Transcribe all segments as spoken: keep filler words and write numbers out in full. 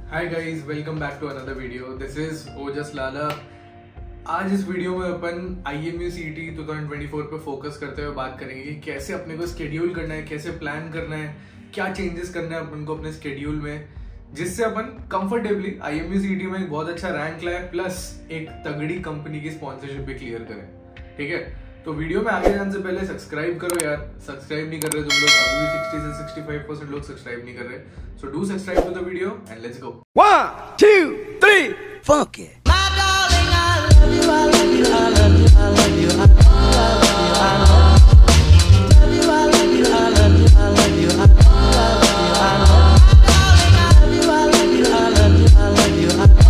Hi guys, welcome back to another video. This is Ojas Lala. आज इस video में अपन I M U C E T two thousand twenty four पे focus करते हुए बात करेंगे कि कैसे अपने को स्केड्यूल करना है, कैसे प्लान करना है, क्या चेंजेस करना है अपन को अपने स्केड्यूल में, जिससे अपन comfortably I M U C E T में एक बहुत अच्छा रैंक लाए प्लस एक तगड़ी कंपनी की स्पॉन्सरशिप भी क्लियर करें। ठीक है, तो वीडियो में आगे जाने से पहले सब्सक्राइब करो यार। सब्सक्राइब नहीं कर रहे तुम लोग, अभी भी सिक्सटी से सिक्सटी फाइव परसेंट लोग सब्सक्राइब नहीं कर रहे। So do subscribe to the video and let's go. One, two, three, funk it. My darling, I love you, I love you, I love you, I love you, I love you, I love you, I love you, I love you, I love you, I love you, I love you, I love you, I love you, I love you, I love you, I love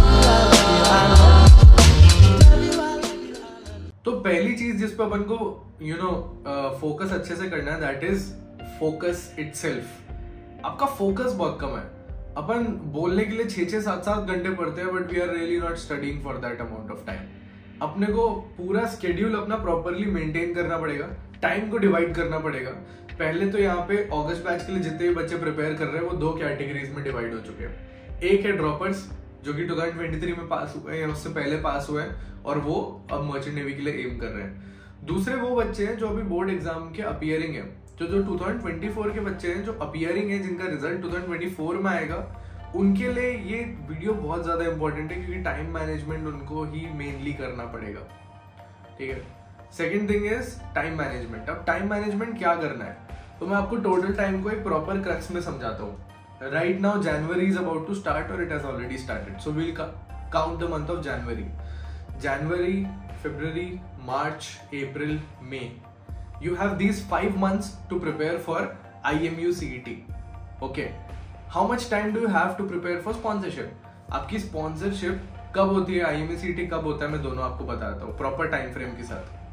you। तो पहली चीज जिस पे अपन को you know focus अच्छे से करना है, दैट इज फोकस इटसेल्फ। आपका फोकस बहुत कम है। अपन बोलने के लिए छह छह सात सात घंटे पढ़ते हैं, but we are really not studying for that amount of time. अपने को पूरा स्केड्यूल अपना प्रॉपरली मेंटेन करना पड़ेगा, टाइम को डिवाइड करना पड़ेगा। पहले तो यहाँ पे अगस्त बैच के लिए जितने भी बच्चे प्रिपेयर कर रहे हैं वो दो कैटेगरीज में डिवाइड हो चुके हैं। एक है ड्रॉपर्स जो कि टू थाउजेंड ट्वेंटी थ्री में पास हुए हैं या उससे पहले पास हुए हैं और वो अब मर्चेंट नेवी के लिए एम कर रहे हैं। दूसरे वो बच्चे हैं जो अभी बोर्ड एग्जाम के अपीयरिंग है, जो जो टू थाउजेंड ट्वेंटी फोर के बच्चे हैं जो अपीयरिंग है, जिनका result two thousand twenty four में आएगा। उनके लिए ये वीडियो बहुत ज्यादा इंपॉर्टेंट है क्योंकि टाइम मैनेजमेंट उनको ही मेनली करना पड़ेगा। ठीक है, second thing is time management. अब टाइम मैनेजमेंट क्या करना है, तो मैं आपको टोटल टाइम को एक प्रॉपर क्रक्स में समझाता हूँ। Right now January is about to start और it has already started, so we'll count the month of January. January, February, March, April, May. You have these five months to prepare for I M U C E T. Okay. How much time do you have to prepare for sponsorship? आपकी sponsorship कब होती है, I M U C E T कब होता है, मैं दोनों आपको बताता हूँ प्रॉपर टाइम फ्रेम के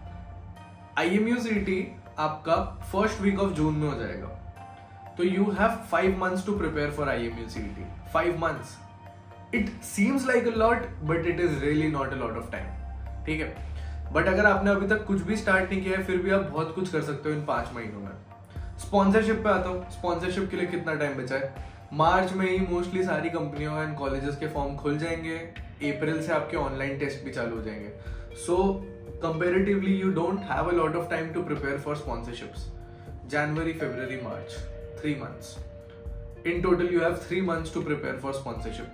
साथ। I M U C E T आपका फर्स्ट वीक ऑफ जून में हो जाएगा, तो you have five months to prepare for I M U C E T. Five months. It seems like a lot, but it is really not a lot of time. ठीक है, but अगर आपने अभी तक कुछ भी स्टार्ट नहीं किया है फिर भी आप बहुत कुछ कर सकते हो इन पांच महीनों में। स्पॉन्सरशिप पे आता हूँ। स्पॉन्सरशिप के लिए कितना टाइम बचा है? मार्च में ही मोस्टली सारी कंपनियों एंड कॉलेजेस के फॉर्म खुल जाएंगे। अप्रैल से आपके ऑनलाइन टेस्ट भी चालू हो जाएंगे। So comparatively you don't have a lot of time to prepare for sponsorships. January, February, March, three months in total. You have three months to prepare for sponsorship.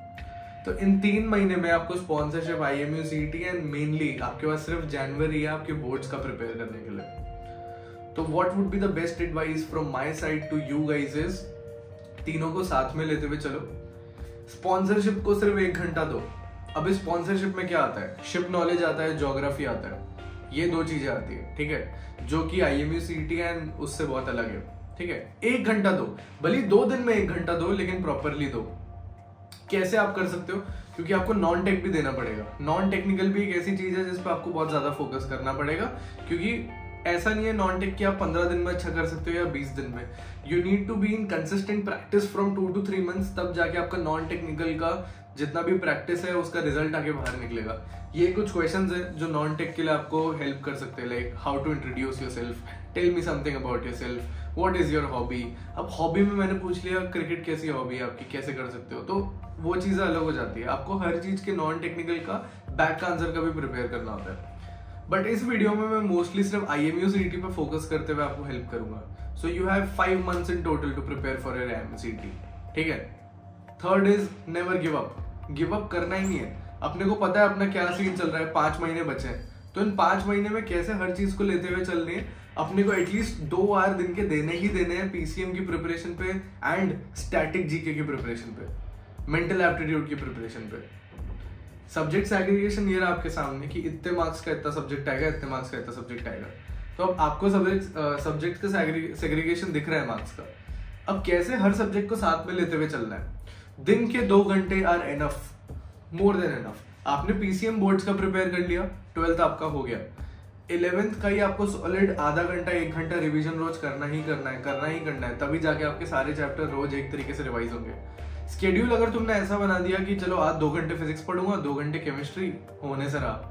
तो इन तीन महीने में आपको sponsorship, I M U C E T and mainly आपके पास सिर्फ जनवरी है आपके बोर्ड्स का प्रिपेयर करने के लिए। तो what would be the best advice from my side to you guys is, तीनों को साथ में लेते हुए चलो। स्पॉन्सरशिप को सिर्फ एक घंटा दो। अब इस स्पॉन्सरशिप में क्या आता है? शिप नॉलेज आता है, ज्योग्राफी आता है, ये दो चीजें आती है। ठीक है, जो कि I M U C E T and उससे बहुत अलग है। ठीक है, एक घंटा दो, भले दो दिन में एक घंटा दो, लेकिन प्रॉपरली दो। कैसे आप कर सकते हो? क्योंकि आपको नॉन टेक भी देना पड़ेगा। नॉन टेक्निकल भी एक ऐसी चीज है जिस पर आपको बहुत ज्यादा फोकस करना पड़ेगा, क्योंकि ऐसा नहीं है नॉन टेक कि आप पंद्रह दिन में अच्छा कर सकते हो या बीस दिन में। You need to be in consistent practice from two to three months, तब जाके आपका नॉन टेक्निकल का जितना भी प्रैक्टिस है उसका रिजल्ट आगे बाहर निकलेगा। ये कुछ क्वेश्चंस है जो नॉन टेक के लिए आपको हेल्प कर सकते हैं, like how to introduce yourself, tell me something about yourself, what is your hobby. अब हॉबी में मैंने पूछ लिया क्रिकेट कैसी हॉबी है आपकी, कैसे कर सकते हो, तो वो चीजें अलग हो जाती है। आपको हर चीज के नॉन टेक्निकल का बैक का आंसर का भी प्रिपेयर करना होता है। बट इस वीडियो में मैं मोस्टली सिर्फ I M U C E T पे फोकस करते हुए आपको हेल्प करूंगा। So you have five months in total to prepare for your I M U C E T. ठीक है, third is never give up. Give up करना ही नहीं है। अपने को पता है अपना क्या सीन चल रहा है, पांच महीने बचे हैं, तो इन पांच महीने में कैसे हर चीज को लेते हुए चलनी है। अपने को एटलीस्ट दो आवर दिन के देने ही देने हैं पीसीएम की प्रिपरेशन पे एंड स्टैटिक जीके की प्रिपरेशन पे, मेंटल एप्टीट्यूड की प्रिपरेशन पे। सब्जेक्ट सेग्रीगेशन ये रहा आपके सामने कि इतने मार्क्स का इतना सब्जेक्ट आएगा, इतने मार्क्स का इतना सब्जेक्ट आएगा। तो अब आपको सब्जेक्ट सब्जेक्ट का सेग्रीगेशन दिख रहा है मार्क्स का। अब कैसे हर सब्जेक्ट को साथ में लेते हुए चलना है। दिन के दो घंटे are enough, more than enough. आपने पीसीएम बोर्ड्स का प्रिपेयर कर लिया, ट्वेल्थ आपका हो गया, इलेवेंथ का ही आपको सॉलिड आधा घंटा एक घंटा रिवीजन रोज करना ही करना है, करना ही करना है, तभी जाके आपके सारे चैप्टर रोज एक तरीके से रिवाइज होंगे। स्केड्यूल अगर तुमने ऐसा बना दिया कि चलो आज दो घंटे फिजिक्स पढ़ूंगा, दो घंटे केमिस्ट्री, होने से रहा।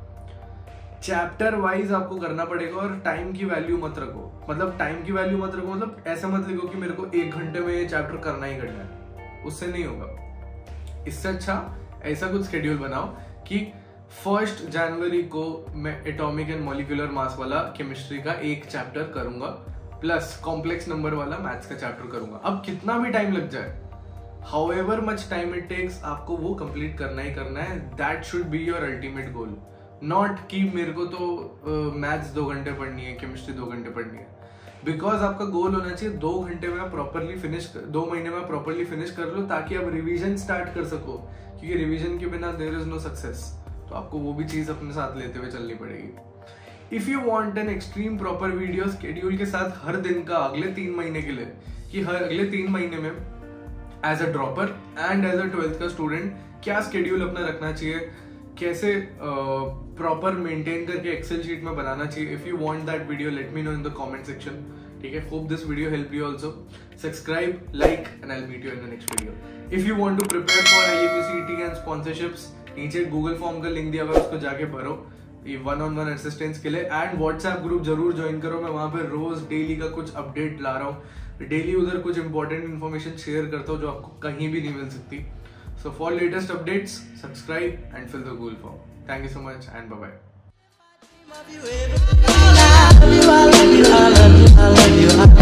चैप्टर वाइज आपको करना पड़ेगा और टाइम की वैल्यू मत रखो। मतलब टाइम की वैल्यू मत रखो, मतलब ऐसा मत लिखो कि मेरे को एक घंटे में ये चैप्टर करना ही करना है, उससे नहीं होगा। इससे अच्छा ऐसा कुछ शेड्यूल बनाओ कि फर्स्ट जनवरी को मैं एटॉमिक एंड मॉलिक्यूलर मास वाला केमिस्ट्री का एक चैप्टर करूंगा, प्लस कॉम्प्लेक्स नंबर वाला मैथ्स का चैप्टर करूंगा। अब कितना भी टाइम लग जाए, however much time it takes, आपको वो कंप्लीट करना ही करना है। That should be your ultimate goal, not कि मेरे को तो मैथ्स uh, दो घंटे पढ़नी है, केमिस्ट्री दो घंटे पढ़नी है। बिकॉज आपका गोल होना चाहिए दो घंटे में प्रॉपरली फिनिश, दो महीने में प्रॉपरली फिनिश कर लो, ताकि आप रिवीजन स्टार्ट कर सको, क्योंकि रिवीजन के बिना देयर इज नो सक्सेस। तो आपको वो भी चीज अपने साथ लेते हुए चलनी पड़ेगी। If you want an extreme proper video schedule के साथ हर दिन का अगले तीन महीने के लिए, कि हर अगले तीन महीने में as a dropper and as a twelfth का स्टूडेंट क्या शेड्यूल अपना रखना चाहिए, कैसे प्रॉपर uh, मेंटेन करके एक्सेल शीट में बनाना चाहिए, if you want that video let me know in the comment section. ठीक है, hope this video help you also. Subscribe, like and I will meet you in the next video. If you want to prepare for IMPCET and sponsorships, नीचे Google form का link दिया हुआ है, उसको जाके भरो ये वन ऑन वन असिस्टेंस के लिए। एंड व्हाट्सएप ग्रुप जरूर ज्वाइन करो, मैं वहां पे रोज डेली का कुछ अपडेट ला रहा हूँ। डेली उधर कुछ इंपॉर्टेंट इन्फॉर्मेशन शेयर करता हूँ जो आपको कहीं भी नहीं मिल सकती। So for latest updates, subscribe and fill the Google form. Thank you so much and bye bye. I love you, I love you, I love you, I love you.